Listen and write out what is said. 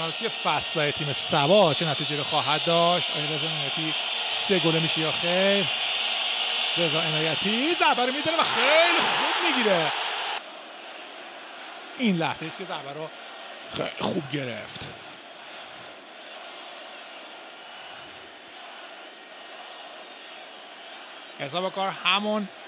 پنالتی فصل برای تیم سوا چه نتیجه رو خواهد داشت؟ آیا رضا عنایتی 3 گل میشه یا خیر؟ رضا عنایتی ضربه رو میزنه و خیلی خوب میگیره. این لحظه است که ضربه رو خیلی خوب گرفت. حساب کار همون